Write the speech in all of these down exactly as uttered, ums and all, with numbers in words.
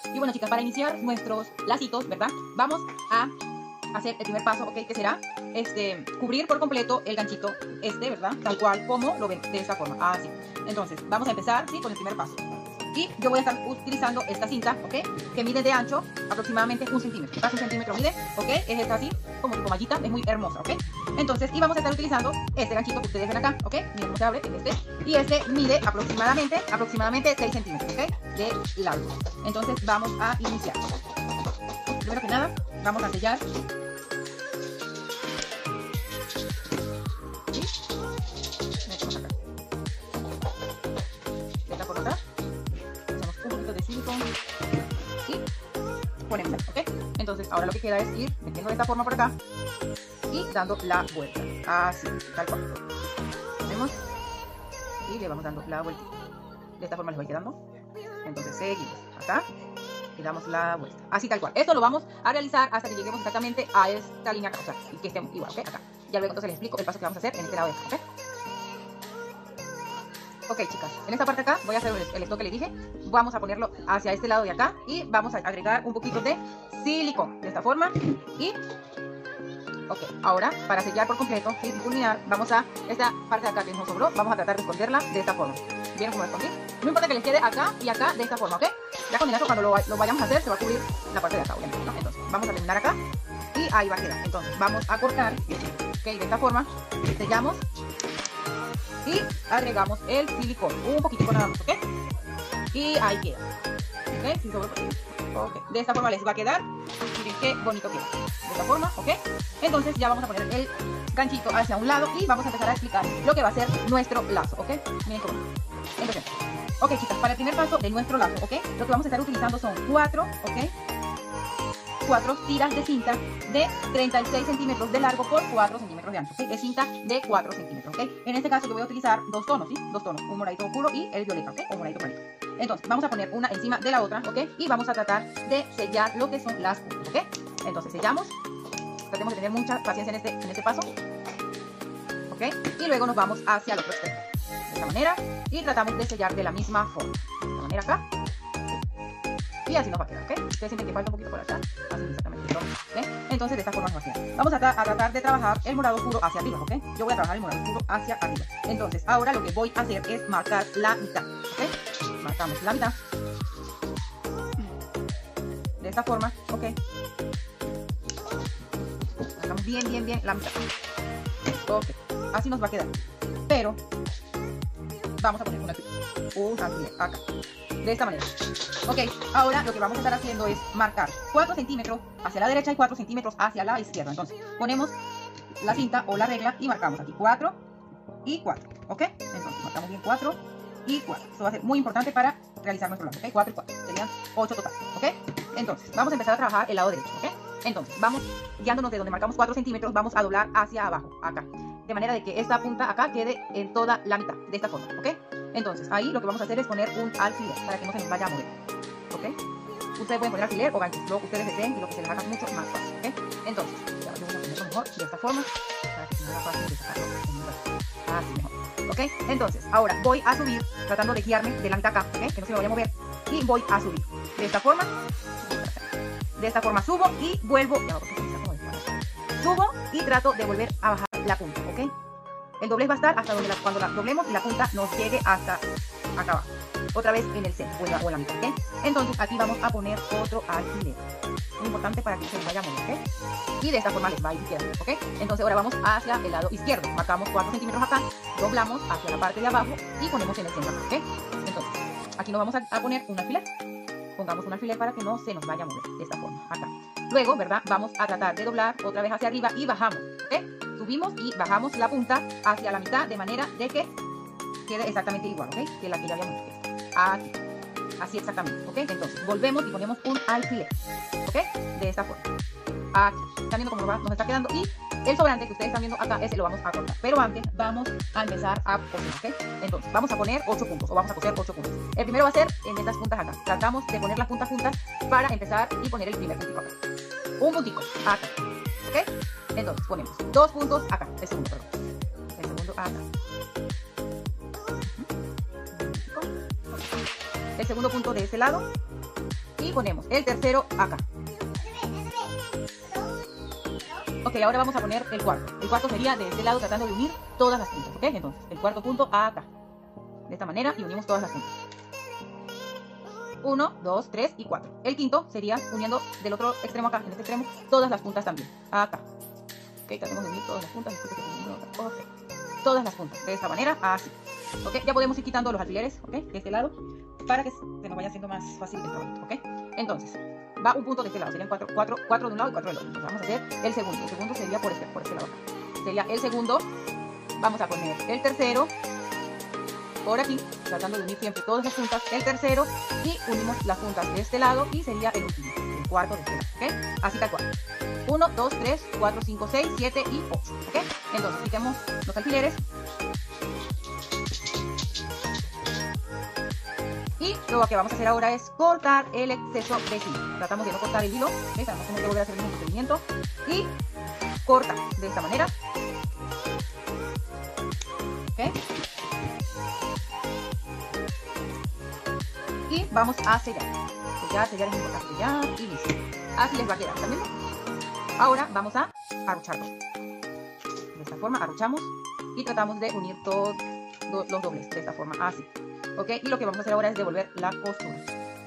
Y bueno, chicas, para iniciar nuestros lacitos, ¿verdad? Vamos a hacer el primer paso, ¿ok? Que será este, cubrir por completo el ganchito este, ¿verdad? Tal cual como lo ven, de esta forma, así. Entonces, vamos a empezar, ¿sí? Con el primer paso. Y yo voy a estar utilizando esta cinta, ¿ok? Que mide de ancho aproximadamente un centímetro. Casi un centímetro mide, ¿ok? Es esta así, como tipo mallita, es muy hermosa, ¿ok? Entonces, y vamos a estar utilizando este ganchito que ustedes ven acá, ¿ok? Miren cómo se abre, este. Y este mide aproximadamente, aproximadamente seis centímetros, ¿ok? De largo. Entonces, vamos a iniciar. Primero que nada, vamos a sellar. Ponemos, ¿ok? Entonces ahora lo que queda es ir metiendo de esta forma por acá y dando la vuelta, así, tal cual. Ponemos y le vamos dando la vuelta. De esta forma les voy quedando. Entonces seguimos acá y damos la vuelta, así tal cual. Esto lo vamos a realizar hasta que lleguemos exactamente a esta línea acá, o sea, y que estemos igual, ¿ok? Acá. Ya luego entonces les explico el paso que vamos a hacer en este lado de acá, ¿ok? Ok, chicas, en esta parte acá voy a hacer el esto que les dije. Vamos a ponerlo hacia este lado de acá y vamos a agregar un poquito de silicón de esta forma. Y, ok, ahora para sellar por completo y culminar, vamos a, esta parte de acá que nos sobró, vamos a tratar de esconderla de esta forma. ¿Vieron cómo la escondí? No importa que les quede acá y acá de esta forma, ¿ok? Ya con eso cuando lo, lo vayamos a hacer se va a cubrir la parte de acá, obviamente, ¿no? Entonces, vamos a terminar acá y ahí va a quedar. Entonces, vamos a cortar, ok, de esta forma, sellamos. Y agregamos el silicón, un poquitico nada más, ¿ok? Y ahí queda, ¿ok? Sin sobre... okay. De esta forma les va a quedar, miren qué bonito queda, de esta forma, ¿ok? Entonces ya vamos a poner el ganchito hacia un lado y vamos a empezar a explicar lo que va a ser nuestro lazo, ¿ok? Miren cómo. Entonces, ok, chicas, para el primer paso de nuestro lazo, ¿ok? Lo que vamos a estar utilizando son cuatro, ¿ok? cuatro tiras de cinta de treinta y seis centímetros de largo por cuatro centímetros de ancho, ¿ok? Es cinta de cuatro centímetros, ¿ok? En este caso yo voy a utilizar dos tonos, ¿sí? Dos tonos, un moradito oscuro y el violeta, ¿ok? O moradito clarito. Entonces, vamos a poner una encima de la otra, ¿ok? Y vamos a tratar de sellar lo que son las puntas, ¿ok? Entonces, sellamos. Tratemos de tener mucha paciencia en este, en este paso, ¿ok? Y luego nos vamos hacia el otro extremo, de esta manera. Y tratamos de sellar de la misma forma, de esta manera acá. Y así nos va a quedar, ¿ok? Ustedes sienten que falta un poquito por acá, así exactamente, ¿ok? Entonces de esta forma nos va a quedar. Vamos a, tra a tratar de trabajar el morado oscuro hacia arriba, ¿ok? Yo voy a trabajar el morado oscuro hacia arriba. Entonces ahora lo que voy a hacer es marcar la mitad, ¿ok? Marcamos la mitad. De esta forma, ¿ok? Marcamos bien, bien, bien la mitad. Ok, así nos va a quedar. Pero vamos a poner una un alfiler acá. De esta manera. Ok, ahora lo que vamos a estar haciendo es marcar cuatro centímetros hacia la derecha y cuatro centímetros hacia la izquierda. Entonces, ponemos la cinta o la regla y marcamos aquí cuatro y cuatro, ¿ok? Entonces, marcamos bien cuatro y cuatro. Esto va a ser muy importante para realizar nuestro lazo, ¿ok? cuatro y cuatro, serían ocho total, ¿ok? Entonces, vamos a empezar a trabajar el lado derecho, ¿ok? Entonces, vamos guiándonos de donde marcamos cuatro centímetros, vamos a doblar hacia abajo, acá. De manera de que esta punta acá quede en toda la mitad, de esta forma, ¿ok? Entonces, ahí lo que vamos a hacer es poner un alfiler para que no se nos vaya a mover, ¿ok? Ustedes pueden poner alfiler o ganchos, lo que ustedes deseen y lo que se les haga mucho más fácil, ¿ok? Entonces, ya lo voy a ponerlo mejor de esta forma para que se me haga fácil de sacarlo. Así mejor, ¿ok? Entonces, ahora voy a subir tratando de guiarme de la mitad acá, ¿ok? Que no se me vaya a mover. Y voy a subir de esta forma. De esta forma subo y vuelvo. Ya, subo y trato de volver a bajar la punta, ¿ok? El doblez va a estar hasta donde la, cuando la doblemos y la punta nos llegue hasta acá abajo. Otra vez en el centro o en la, o en la mitad, ¿ok? Entonces aquí vamos a poner otro alfiler. Muy importante para que se nos vaya a mover, ¿ok? Y de esta forma les va a ir quedando, ¿ok? Entonces ahora vamos hacia el lado izquierdo. Marcamos cuatro centímetros acá, doblamos hacia la parte de abajo y ponemos en el centro, ¿ok? Entonces aquí nos vamos a, a poner un alfiler. Pongamos un alfiler para que no se nos vaya a mover de esta forma, acá. Luego, ¿verdad? Vamos a tratar de doblar otra vez hacia arriba y bajamos, ¿ok? Subimos y bajamos la punta hacia la mitad de manera de que quede exactamente igual, ¿ok? Que la que ya habíamos puesto. Aquí. Así exactamente, ¿ok? Entonces, volvemos y ponemos un alfiler, ¿ok? De esta forma. Aquí. ¿Están viendo cómo nos está quedando? Y el sobrante que ustedes están viendo acá, ese lo vamos a cortar. Pero antes vamos a empezar a coser, ¿ok? Entonces, vamos a poner ocho puntos, o vamos a coser ocho puntos. El primero va a ser en estas puntas acá. Tratamos de poner las puntas juntas para empezar y poner el primer puntito acá. Un puntito acá, ¿ok? Entonces, ponemos dos puntos acá. El segundo, perdón. El segundo acá. El segundo punto de este lado. Y y ponemos el tercero acá. Ok, ahora vamos a poner el cuarto. El cuarto sería de este lado tratando de unir todas las puntas, ¿ok? Entonces, el cuarto punto acá. De esta manera y unimos todas las puntas. uno, dos, tres y cuatro. El quinto sería uniendo del otro extremo acá, en este extremo, todas las puntas también. Acá. Ok, tratemos de unir todas las puntas. Ok. Todas las puntas. De esta manera, así. Ok, ya podemos ir quitando los alfileres, ok, de este lado, para que se nos vaya haciendo más fácil el trabajo, ok. Entonces, va un punto de este lado, serían cuatro, cuatro, cuatro de un lado y cuatro del otro. Entonces vamos a hacer el segundo. El segundo sería por este, por este lado acá. Sería el segundo. Vamos a poner el tercero por aquí, tratando de unir siempre todas las puntas, el tercero, y unimos las puntas de este lado y sería el último, el cuarto de este lado, ¿ok? Así tal cual. uno, dos, tres, cuatro, cinco, seis, siete y ocho, ¿ok? Entonces, quitemos los alfileres. Y lo que vamos a hacer ahora es cortar el exceso de hilo. Tratamos de no cortar el hilo, ¿ok? Tenemos que volver a hacer el mismo procedimiento. Y corta de esta manera. ¿Ok? Y vamos a sellar. Sellar, sellar es importante. Sellar y listo. Así les va a quedar también. Ahora vamos a arrucharlo. De esta forma arruchamos y tratamos de unir todos los dobles de esta forma, así. Ok, y lo que vamos a hacer ahora es devolver la costura.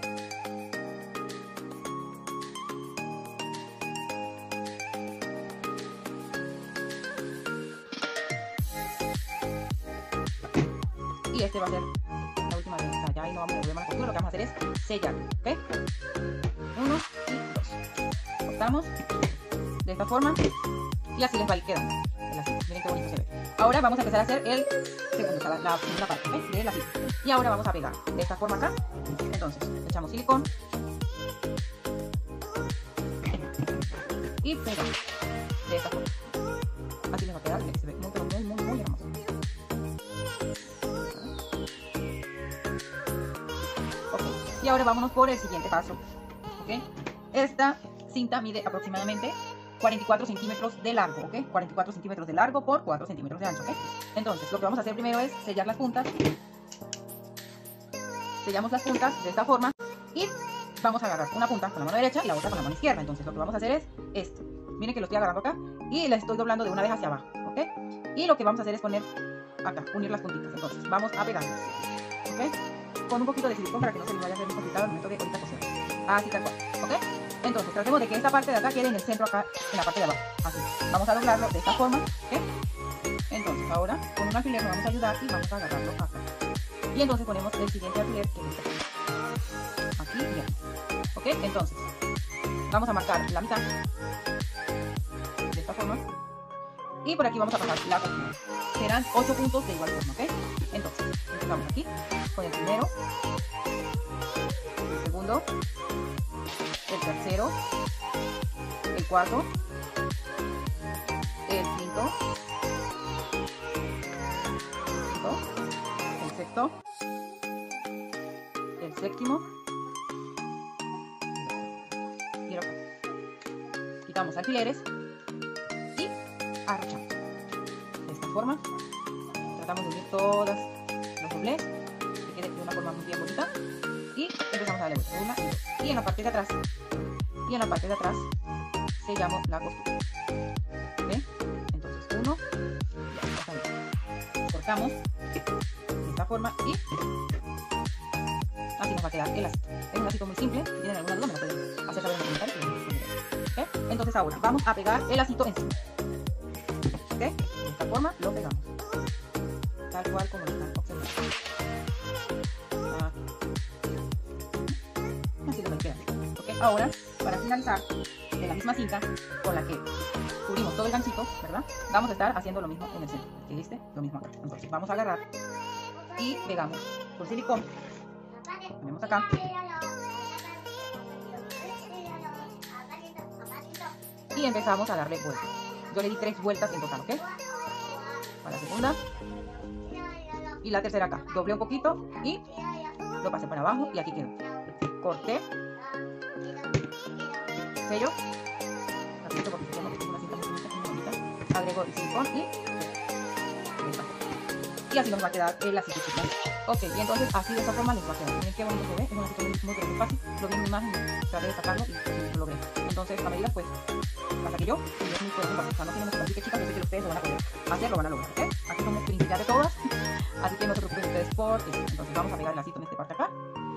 Y este va a ser la última vez. O sea, ya ahí no vamos a devolver más la costura. Lo que vamos a hacer es sellar. Ok, uno y dos. Cortamos de esta forma y así les va a ir quedando. Miren qué bonito se ve. Ahora vamos a empezar a hacer el segundo, o sea, la, la segunda parte, ¿okay? De la cinta. Y ahora vamos a pegar de esta forma acá. Entonces, echamos silicón y pegamos de esta forma. Así les va a quedar, se ve muy, muy, muy, muy hermoso. Ok, y ahora vámonos por el siguiente paso. Ok, esta cinta mide aproximadamente cuarenta y cuatro centímetros de largo, ¿ok? cuarenta y cuatro centímetros de largo por cuatro centímetros de ancho, ¿ok? Entonces, lo que vamos a hacer primero es sellar las puntas. Sellamos las puntas de esta forma y vamos a agarrar una punta con la mano derecha y la otra con la mano izquierda. Entonces, lo que vamos a hacer es esto. Miren que lo estoy agarrando acá y la estoy doblando de una vez hacia abajo, ¿ok? Y lo que vamos a hacer es poner acá, unir las puntitas. Entonces, vamos a pegarlas, ¿ok? Con un poquito de silicón para que no se les vaya a hacer muy complicado al momento de ahorita coser. Así tal cual, ¿ok? Entonces, tratemos de que esta parte de acá quede en el centro acá, en la parte de abajo. Así. Vamos a doblarlo de esta forma, ¿ok? Entonces, ahora, con un alfiler nos vamos a ayudar y vamos a agarrarlo acá. Y entonces ponemos el siguiente alfiler, que es este. Aquí y aquí. ¿Ok? Entonces, vamos a marcar la mitad. De esta forma. Y por aquí vamos a pasar la costura. Serán ocho puntos de igual forma, ¿ok? Entonces, empezamos aquí con el primero. El segundo. El tercero, el cuarto, el quinto, el sexto, el séptimo y el octavo. Quitamos alfileres y arruchamos. De esta forma, tratamos de unir todas los doblez, que quede de una forma muy bien bonita. Y empezamos a darle vuelta, una y dos. Y en la parte de atrás, y en la parte de atrás, sellamos la costura. ¿Ok? Entonces, uno, ya, ya cortamos de esta forma y así nos va a quedar el lacito. Es un lacito muy simple. Si tienen alguna duda, me lo pueden hacer saber en los comentarios. ¿Ok? Entonces, ahora vamos a pegar el lacito encima. ¿Ok? De esta forma lo pegamos. Tal cual como lo están observando. Ahora, para finalizar, de la misma cinta con la que cubrimos todo el ganchito, ¿verdad? Vamos a estar haciendo lo mismo en el centro. ¿Sí, viste? Lo mismo acá. Entonces, vamos a agarrar y pegamos con silicón. Ponemos acá. Y empezamos a darle vueltas. Yo le di tres vueltas en total, ¿ok? Para la segunda. Y la tercera acá. Doblé un poquito y lo pasé para abajo y aquí quedó. Corté. Sello, repito porque se llama que es una cinta muy bonita, muy bonita. Agrego el silicón y esta. y así nos va a quedar el lacito, chicas. Ok, y entonces así de esta forma les va a quedar. Miren qué bonito se ve, es un lacito muy, muy, muy fácil. Lo vi en mi imagen, traté de sacarlo y pues, lo logré. Entonces a medida pues la saqué yo y es muy fuerte, o sea, no tiene mucho complique, chicas, yo sé que ustedes lo van a poder hacer, lo van a lograr, ¿ok? Aquí somos principiantes de todas, así que no se preocupen ustedes por eso. Entonces vamos a pegar el lacito en esta parte acá.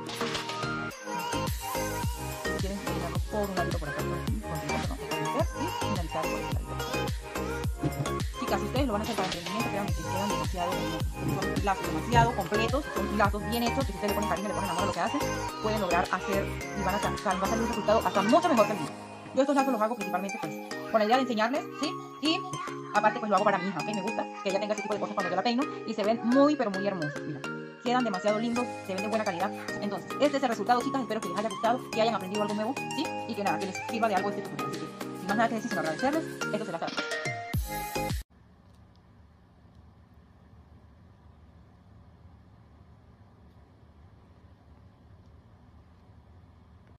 Si quieren terminarlo por un ladito por acá, pues, y finalizar por este ladito. Chicas, si ustedes lo van a hacer para emprendimiento, créanme que quedan demasiado, son lazos demasiado completos, son lazos bien hechos, y si ustedes le ponen cariño, le ponen amor a lo que hacen, pueden lograr hacer y van a sacar, va a salir un resultado hasta mucho mejor que el mío. Yo estos lazos los hago principalmente pues con la idea de enseñarles, ¿sí? Y aparte pues lo hago para mi hija, ¿ok? Me gusta que ella tenga ese tipo de cosas cuando yo la peino y se ven muy pero muy hermosos, mira. Quedan demasiado lindos, se ven de buena calidad. Entonces, este es el resultado, chicas. Espero que les haya gustado, que hayan aprendido algo nuevo, ¿sí? Y que nada, que les sirva de algo este tutorial. Así que, sin más nada que decir, sino agradecerles. Esto se las hago.